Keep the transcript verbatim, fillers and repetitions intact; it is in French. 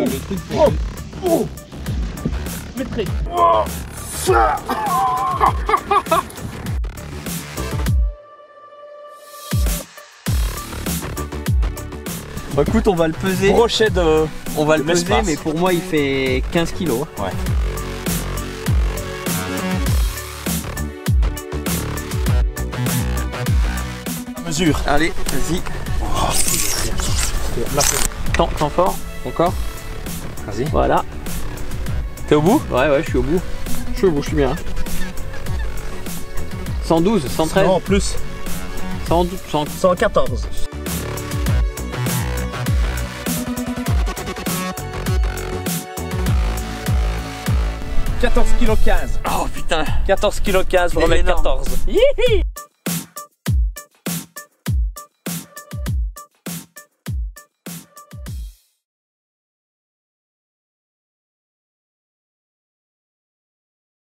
le truc pour... Oh, oh. Maîtrise. Oh. Bah écoute, on va le peser. Brochet de... On va le de peser, l'espace. mais pour moi il fait quinze kilos. Ouais. Mesure. Allez, vas-y. Temps, temps fort, encore. Vas-y. Voilà. T'es au bout? Ouais, ouais, je suis au bout. Je suis au bout, je suis bien. cent douze, cent treize. Non, plus. cent douze, cent... cent quatorze. quatorze kilos quinze. Oh putain. quatorze kilos quinze, je C'est remets énorme. quatorze. Hihi.